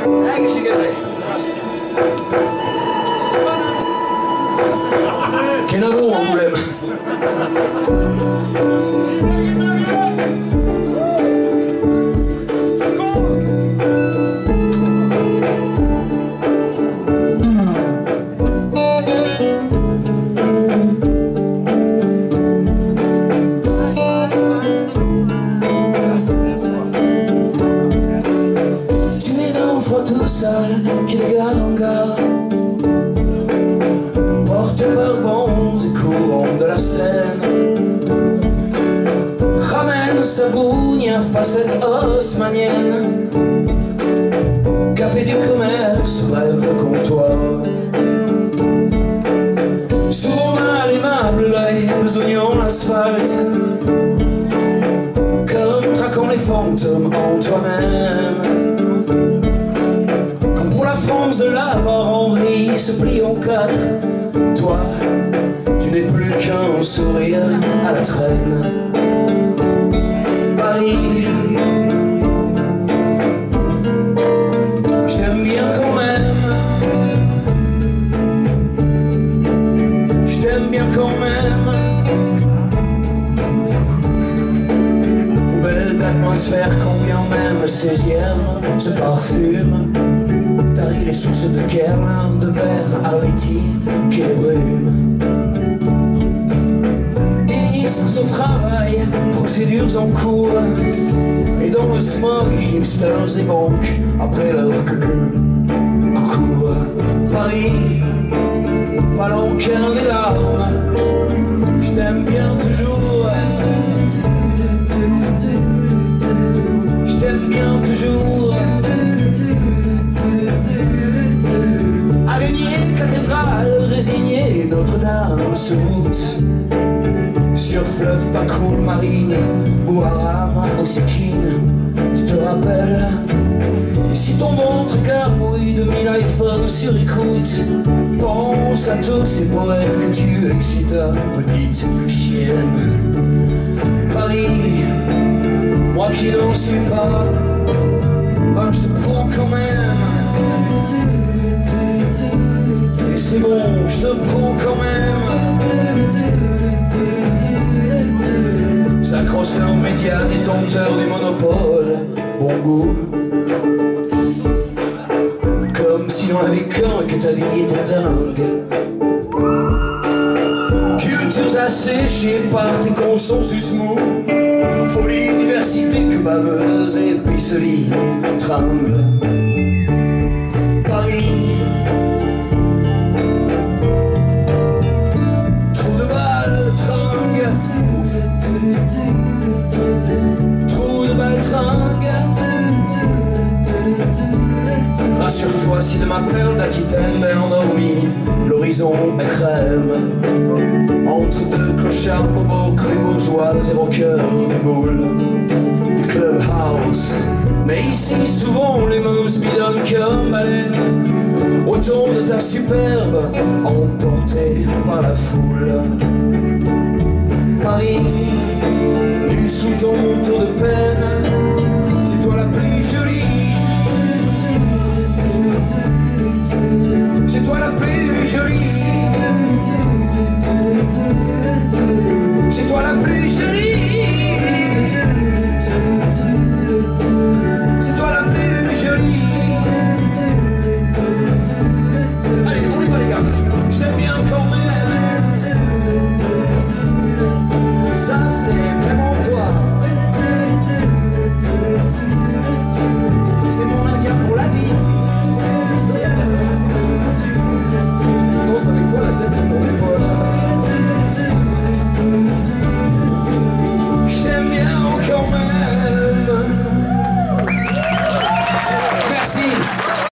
Quel amour Angoulême. Tu es l'enfant tout seul qui de gare en gare, porté par vents et courants de la Seine, ramène sa bougne à facette haussmannienne, café du commerce, rêve le comptoir. Souvent mal aimable, l'œil besognant l'asphalte, comme traquant les fantômes en toi-même. Comme pour la France de l'avare, Henri se plie en quatre. Toi, tu n'es plus qu'un sourire à la traîne. Paris, je t'aime bien quand même. Je t'aime bien quand même. Poubelle d'atmosphère, quand bien même 16e se parfume. Tarie les sources de Guerlain, de verre Arletty qui les brume. Ministres au travail, procédures en cours, et dans le smog, hipsters et banques après leur coucou. Paris, palanquin des larmes, je t'aime bien toujours. Je t'aime bien toujours. Araignée, cathédrale, résignée, Notre-Dame se route sur fleuve, pas cool, marine, ou Aram, Osekine. Tu te rappelles? Et si ton ventre gargouille de 1000 iPhones sur écoute, pense à tous ces poètes que tu excites, petite chienne. Paris, moi qui n'en suis pas, ben je te prends quand même. Et c'est bon, je te prends quand même. Sacro-saint média, détenteur du monopole, bon goût. Comme si l'on avait qu'un, que ta vie était dingue. Cultures asséchées par tes consensus mous. Folie université que baveuse et pisseline tremble. Paris, trou de balle tringue. Trou de balle tringue. Rassure-toi, si de ma perle d'Aquitaine est endormie, l'horizon est crème. Entre deux clochards, bobos, crus bourgeois, évoqueurs des boules du clubhouse. Mais ici, souvent, les mêmes bidonnent comme baleines autour de ta superbe, emportée par la foule. Paris, nu sous ton tour de peine, c'est toi la pluie